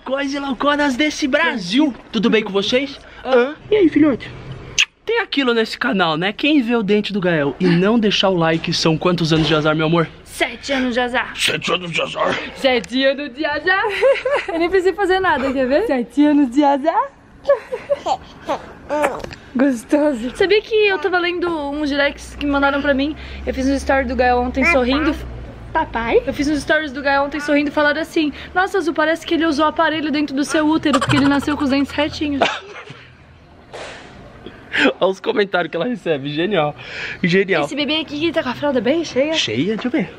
loucões e louconas desse Brasil. Tudo bem com vocês? E aí, filhote? Tem aquilo nesse canal, né? Quem vê o dente do Gael e não deixar o like são quantos anos de azar, meu amor? 7 anos de azar. 7 anos de azar. 7 anos de azar. Eu nem precisei fazer nada, quer ver? 7 anos de azar. Gostoso. Sabia que eu tava lendo uns directs que mandaram pra mim? Eu fiz um story do Gael ontem sorrindo. Papai? Eu fiz uns stories do Gael ontem sorrindo e falaram assim: nossa, Azul, parece que ele usou aparelho dentro do seu útero porque ele nasceu com os dentes retinhos. Olha os comentários que ela recebe, genial. Genial. Esse bebê aqui tá com a fralda bem cheia. Cheia? Deixa eu ver.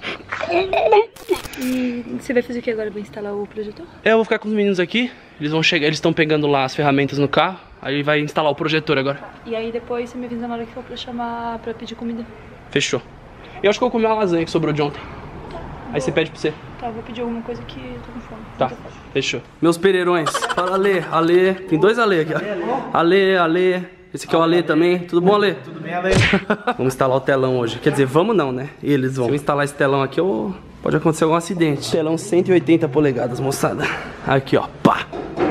E você vai fazer o que agora? Vai instalar o projetor? Eu vou ficar com os meninos aqui. Eles vão chegar, eles estão pegando lá as ferramentas no carro. Aí vai instalar o projetor agora. E aí depois você me avisa na hora que for pra chamar, pra pedir comida. Fechou. Eu acho que eu vou comer uma lasanha que sobrou de ontem. Aí você pede pra você. Tá, vou pedir alguma coisa que eu tô com fome. Tá, fechou. Meus pereirões. Fala, Ale, Ale. Tem dois Ale aqui, ó. Ale, Ale. Esse aqui é o Ale também. Tudo bom, Ale? Tudo bem, Ale? Vamos instalar o telão hoje. Quer dizer, vamos não, né? Eles vão. Se eu instalar esse telão aqui, pode acontecer algum acidente. Telão 180 polegadas, moçada. Aqui, ó. Pá.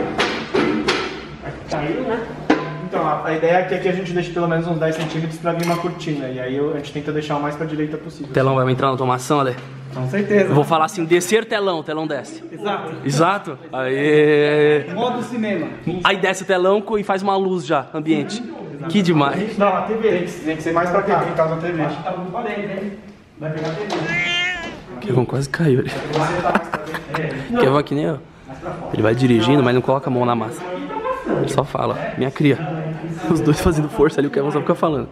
Caiu, né? Então, a ideia é que aqui a gente deixe pelo menos uns 10 centímetros pra vir uma cortina. E aí a gente tenta deixar o mais pra direita possível. O telão vai entrar na automação, Ale? Com certeza. Eu vou falar assim, descer telão, o telão desce. Exato. Exato? Aí. Modo cinema. Aí desce o telão e faz uma luz já, ambiente. Que demais. Não, a TV. Tem que ser mais pra cá, em caso da TV. Acho que tá no parede, né? Vai pegar a TV. Kevin quase caiu ali. Kevin aqui nem eu. Ele vai dirigindo, mas não coloca a mão na massa. Ele só fala, minha cria. Os dois fazendo força ali, o Kevin só fica falando.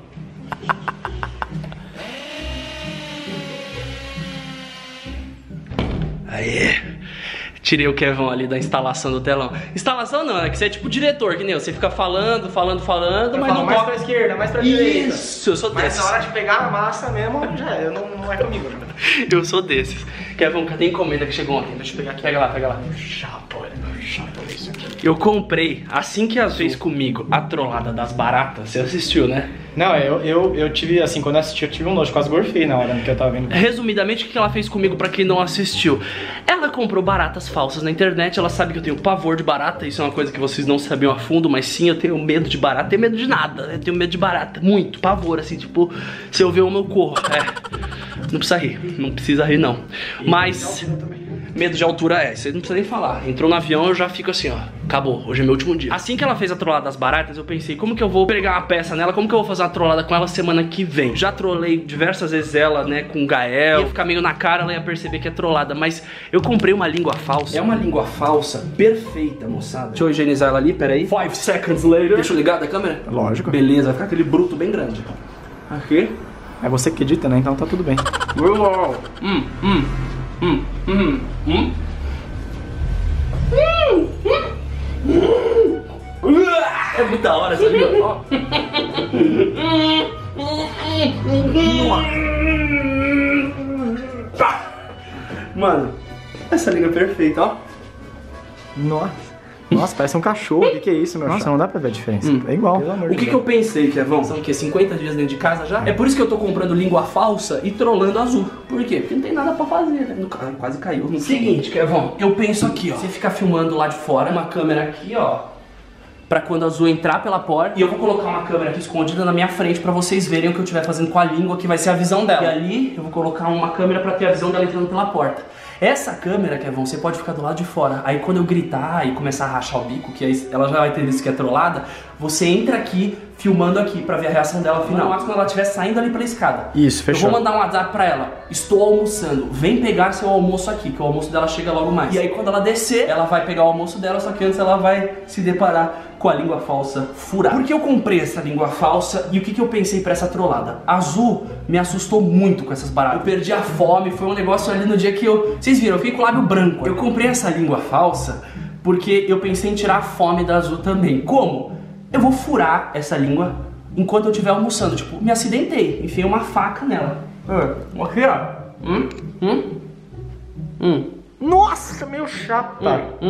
Aê! Tirei o Kevin ali da instalação do telão. Instalação não, é que você é tipo diretor, que nem eu. Você fica falando, mas não mais toca. pra esquerda, mais pra direita. Isso, eu sou desses. Mas na hora de pegar a massa mesmo, já não é comigo. Eu sou desses. Kevin, cadê a encomenda que chegou ontem? Deixa eu pegar aqui, pega lá. Chapa isso aqui. Eu comprei, assim que ela fez comigo, a trollada das baratas. Você assistiu, né? Não, eu tive, assim, quando eu assisti, eu tive um nojo, quase gorfei na hora que eu tava vendo. Resumidamente, o que ela fez comigo, pra quem não assistiu? Ela comprou baratas falsas na internet. Ela sabe que eu tenho pavor de barata. Isso é uma coisa que vocês não sabiam a fundo. Mas sim, eu tenho medo de barata. Tenho medo de nada, eu tenho medo de barata. Muito, pavor, assim, tipo, se eu ver uma eu corro. Não precisa rir, não precisa rir não. Mas medo de altura você não precisa nem falar. Entrou no avião, eu já fico assim, ó. Acabou, hoje é meu último dia. Assim que ela fez a trollada das baratas, eu pensei, como que eu vou pegar uma peça nela? Como que eu vou fazer uma trollada com ela semana que vem? Já trollei diversas vezes ela, né, com o Gael. Ia ficar meio na cara, ela ia perceber que é trollada. Mas eu comprei uma língua falsa. É uma língua falsa perfeita, moçada. Deixa eu higienizar ela ali, peraí. 5 seconds later. Deixa eu ligar da câmera? Lógico. Beleza, vai ficar aquele bruto bem grande. Aqui. É você que edita, né? Então tá tudo bem. É muita hora essa língua. Mano, essa língua é perfeita, ó. Nossa, parece um cachorro. O que é isso, meu? Nossa, não dá pra ver a diferença. É igual. O que eu pensei, Kevão? São o quê? 50 dias dentro de casa já? É por isso que eu tô comprando língua falsa e trollando Azul. Por quê? Porque não tem nada pra fazer, né? Quase caiu. Seguinte, Kevão, eu penso aqui, ó. Você fica filmando lá de fora, uma câmera aqui, ó. Pra quando a Azul entrar pela porta. E eu vou colocar uma câmera aqui escondida na minha frente pra vocês verem o que eu estiver fazendo com a língua, que vai ser a visão dela. E ali eu vou colocar uma câmera pra ter a visão dela entrando pela porta. Essa câmera, Kevão, você pode ficar do lado de fora. Aí quando eu gritar e começar a rachar o bico, que aí ela já vai ter visto que é trollada, você entra aqui, filmando aqui, pra ver a reação dela final. Quando ela estiver saindo ali pela escada. Isso, fechou. Eu vou mandar um WhatsApp pra ela. Estou almoçando, vem pegar seu almoço aqui, que o almoço dela chega logo mais. E aí quando ela descer, ela vai pegar o almoço dela, só que antes ela vai se deparar com a língua falsa furada. Por que eu comprei essa língua falsa e o que eu pensei pra essa trollada? A Azul me assustou muito com essas baratas. Eu perdi a fome, foi um negócio ali no dia que eu... Vocês viram, eu fiquei com o lábio branco. Eu comprei essa língua falsa porque eu pensei em tirar a fome da Azul também. Como? Eu vou furar essa língua enquanto eu estiver almoçando. Tipo, me acidentei, enfiei uma faca nela. Aqui, ó. Nossa, meio chata.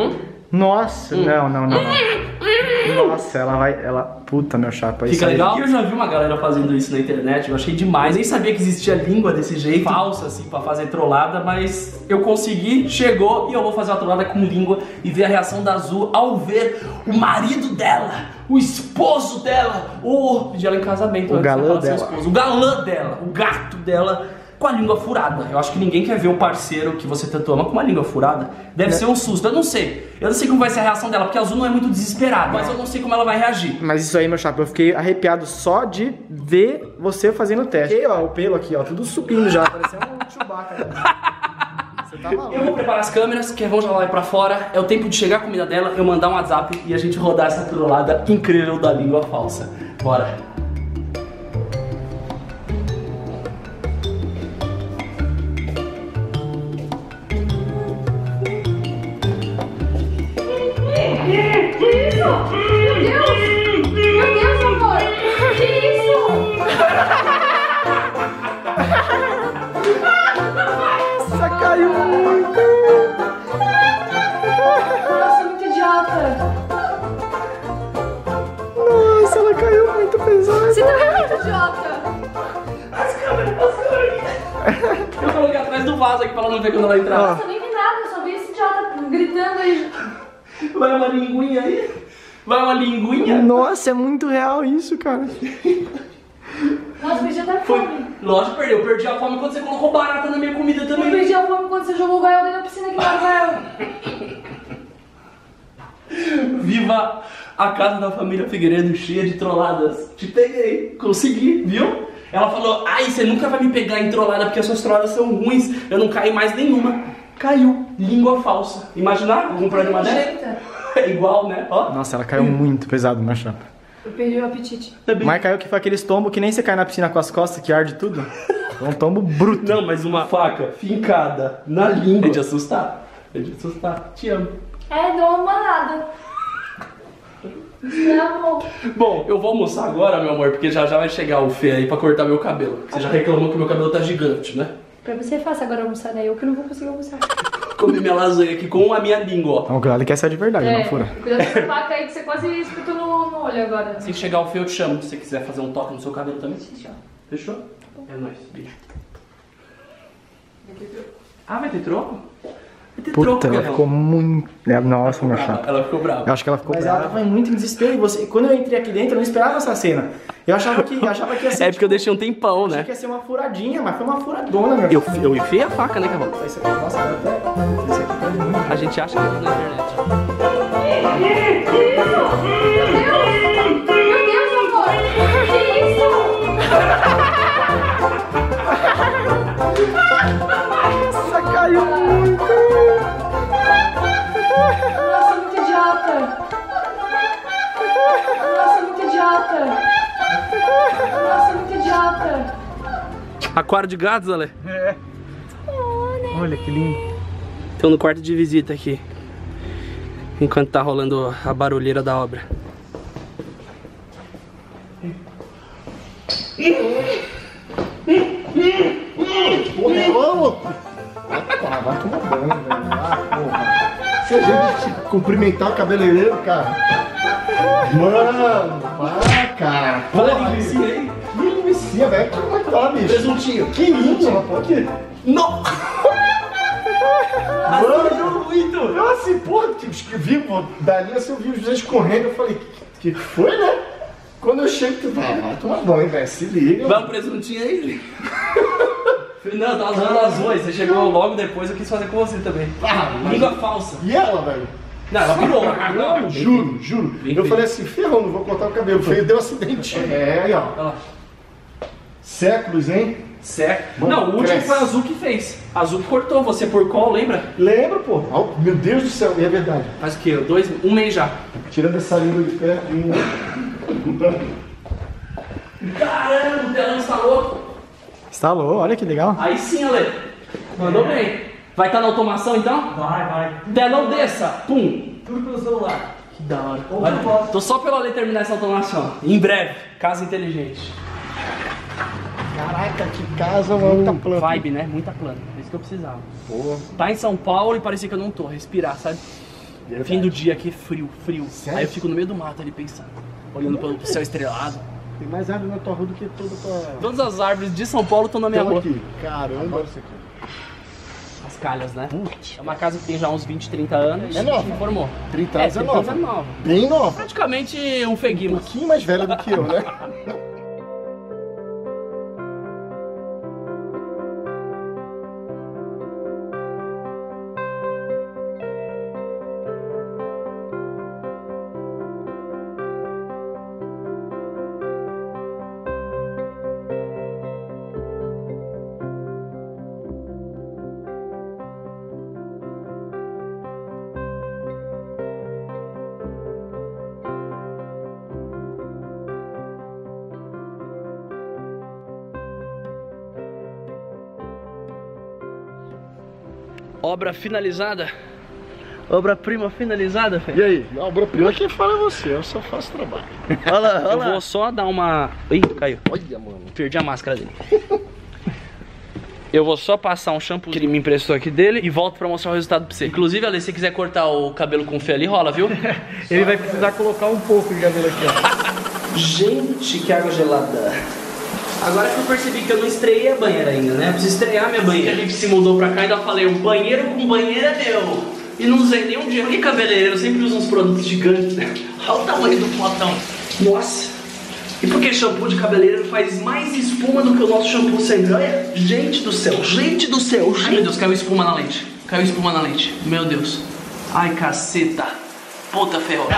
Nossa, não. Nossa, ela vai... Puta, meu chapa. Fica legal? Eu já vi uma galera fazendo isso na internet, eu achei demais. Nem sabia que existia língua desse jeito, falsa, assim, pra fazer trollada, mas eu consegui, chegou, e eu vou fazer uma trollada com língua e ver a reação da Azul ao ver o marido dela, o esposo dela, pedir ela em casamento. O galã dela. O galã dela, o gato dela, com a língua furada. Eu acho que ninguém quer ver um parceiro que você tanto ama com uma língua furada. Deve ser um susto, eu não sei. Eu não sei como vai ser a reação dela, porque a Azul não é muito desesperada, mas eu não sei como ela vai reagir. Mas isso aí, meu chapa, eu fiquei arrepiado só de ver você fazendo o teste. Aqui, ó, o pelo aqui, ó, tudo subindo já, parecendo um Chewbacca. Você tá maluco. Eu vou preparar as câmeras, que vão já lá pra fora. É o tempo de chegar a comida dela, eu mandar um WhatsApp e a gente rodar essa trollada incrível da língua falsa. Bora. Meu Deus, amor! Que isso? Nossa, caiu muito! Nossa, muito idiota! Nossa, ela caiu muito pesada! Você tá muito idiota! As câmeras. Eu coloquei atrás do vaso aqui pra ela não ver quando ela entrar. Nossa, eu nem vi nada, eu só vi esse idiota gritando aí. Vai uma linguinha aí? Vai uma linguinha? Nossa, é muito real isso, cara. Nossa, perdi até fome. Lógico, perdeu. Eu perdi a fome quando você colocou barata na minha comida Eu também. perdi a fome quando você jogou o Gael dentro da piscina aqui no Gael. Viva a casa da família Figueiredo cheia de trolladas. Te peguei, consegui, viu? Ela falou, ai, você nunca vai me pegar em trollada porque as suas trolladas são ruins. Eu não caí mais nenhuma. Caiu, língua falsa. Imaginar algum problema dela? É igual, né? Ó. Nossa, ela caiu muito pesado, meu chapa. Eu perdi o apetite. Mas caiu que foi aqueles tombos que nem você cai na piscina com as costas que arde tudo. Foi um tombo bruto. Não, mas uma faca fincada na língua. É de assustar. É de assustar. Te amo. É, deu uma manada. Meu amor. Bom, eu vou almoçar agora, meu amor, porque já vai chegar o Fê aí pra cortar meu cabelo. Você já reclamou que meu cabelo tá gigante, né? Pra você é fácil agora almoçar, né? Eu que não vou conseguir almoçar. Comi minha lasanha aqui com a minha língua, ó. Não, cuidado que essa é de verdade, não fura. Cuidado com essa faca aí que você quase espetou no olho agora. Se chegar o Fê, eu te chamo. Se você quiser fazer um toque no seu cabelo também. Fechou. Fechou? É nóis, beijo. Ah, vai ter troco? Vai ter troco, Puta, ela Gael. ficou muito... Nossa, meu chapa. Ela ficou brava. Eu acho que ela ficou brava. Ela tava muito em desespero. E você... quando eu entrei aqui dentro, eu não esperava essa cena. Eu achava que ia ser... É porque eu deixei um tempão, Achei né? que ia ser uma furadinha, mas foi uma furadona, meu. Eu enfiei a faca, né, Cavalo? Isso aqui, nossa, até... Isso aqui perde muito. A gente acha que é na internet. Meu Deus, amor! Que isso? Nossa, caiu muito. Nossa, muito idiota! Nossa, muito idiota! Nossa, muito idiota! Aquário de gatos, Ale? É. Olha que lindo. Estão no quarto de visita aqui. Enquanto tá rolando a barulheira da obra. Porra, vamos! Vai tomar banho, velho. Porra. Se a gente cumprimentar o cabeleireiro, cara. Mano, vai, cara. Olha a Porra, linguiça aí. que linguiça, velho. Como é que tá, bicho? Presuntinho. Que lindo, rapaz. Aqui. Não! Mano, muito! eu assim, porra, vi, dali assim, eu vi os dois correndo, eu falei, que foi, né? Quando eu chego, tu vai tomar banho, velho, se liga. Vai um presuntinho aí? Não, tá usando azul aí. Você chegou logo depois, eu quis fazer com você também. Mas- Língua falsa. E ela, velho? Não, ela virou. Não, juro. Bem Eu feito. falei assim, ferrou, não vou cortar o cabelo. Foi, deu acidente. É, aí, ó. Olha lá. Séculos, hein? Certo. Mano, Não, o último cresce. foi a Azul que fez. A Azul que cortou você por qual, lembra? Lembra, pô? Meu Deus do céu, é verdade. Faz o quê? Um mês já. Tirando essa língua de pertinho, né? Caramba, o telão instalou. Instalou, olha que legal. Aí sim, Ale. Mandou bem. Vai estar na automação então? Vai. Telão desça. Pum. Tudo pelo celular. Que da hora. Ou Olha, eu posso. tô só pelo Ale terminar essa automação. Em breve. Casa inteligente. Caraca, que casa, mano, tá planta. Vibe, né? Muita planta. É isso que eu precisava. Pô. Tá em São Paulo e parecia que eu não tô. Respirar, sabe? Fim do dia aqui, frio. Sério? Aí eu fico no meio do mato ali pensando, olhando pro céu estrelado. Tem mais árvore na tua rua do que toda a tua... Todas as árvores de São Paulo estão na minha rua. aqui. Caramba, isso aqui. As calhas, né? É uma casa que tem já uns 20, 30 anos. É nova. Me formou. 30 anos é 30 nova. anos é nova. Bem nova. Praticamente um Um feguima. pouquinho mais velha do que eu, né? Obra finalizada. Obra-prima finalizada, velho. E aí? A obra-prima quem fala é você, eu só faço trabalho. Olha lá. Eu vou só dar uma... Ih, caiu. Olha, mano. Perdi a máscara dele. Eu vou só passar um shampoo que ele me emprestou aqui dele e volto pra mostrar o resultado pra você. Inclusive, Ale, se você quiser cortar o cabelo com fio ali, rola, viu? Ele vai precisar colocar um pouco de cabelo aqui, ó. Gente, que água gelada. Agora que eu percebi que eu não estreiei a banheira ainda, né? Eu preciso estrear minha banheira. A gente se mudou pra cá e ainda falei, o banheiro com banheira é meu. E não usei nenhum dia. Que cabeleireiro, eu sempre uso uns produtos gigantes, né? Olha o tamanho do potão. Nossa. E porque shampoo de cabeleireiro faz mais espuma do que o nosso shampoo sempre. Olha, gente do céu, gente do céu. Ai, meu Deus, caiu espuma na lente. Caiu espuma na lente. Meu Deus. Ai, caceta. Puta ferro.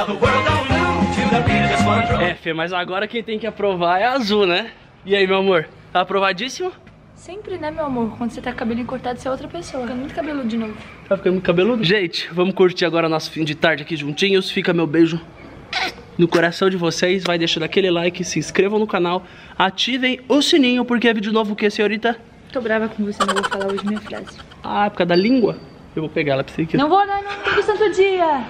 É, Fê, mas agora quem tem que aprovar é a Azul, né? E aí, meu amor? Tá aprovadíssimo? Sempre, né, meu amor? Quando você tá com o cabelinho cortado, você é outra pessoa. Fica muito cabeludo de novo. Tá ficando muito cabeludo? Gente, vamos curtir agora nosso fim de tarde aqui juntinhos. Fica meu beijo no coração de vocês. Vai deixando aquele like, se inscrevam no canal, ativem o sininho, porque é vídeo novo o que, senhorita? Tô brava com você, não vou falar hoje minha frase. Ah, é por causa da língua? Eu vou pegar ela pra você aqui. Não vou, não, todo santo dia.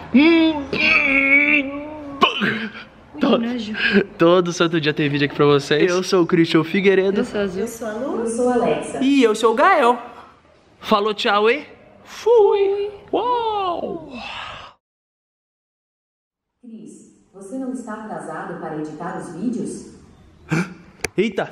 Todo santo dia tem vídeo aqui pra vocês. Eu sou o Christian Figueiredo. Eu sou Azul. Eu sou a Lu. Eu sou a Alexa. E eu sou o Gael. Falou tchau e fui. Uau! Cris, você não está atrasado para editar os vídeos? Eita!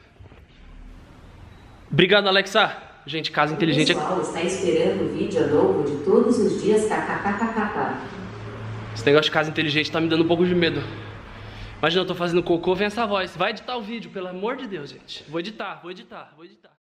Obrigado, Alexa. Gente, casa inteligente O pessoal está esperando o vídeo novo de todos os dias, kkkk. Esse negócio de casa inteligente tá me dando um pouco de medo. Imagina, eu tô fazendo cocô, vem essa voz. Vai editar o vídeo, pelo amor de Deus, gente. Vou editar.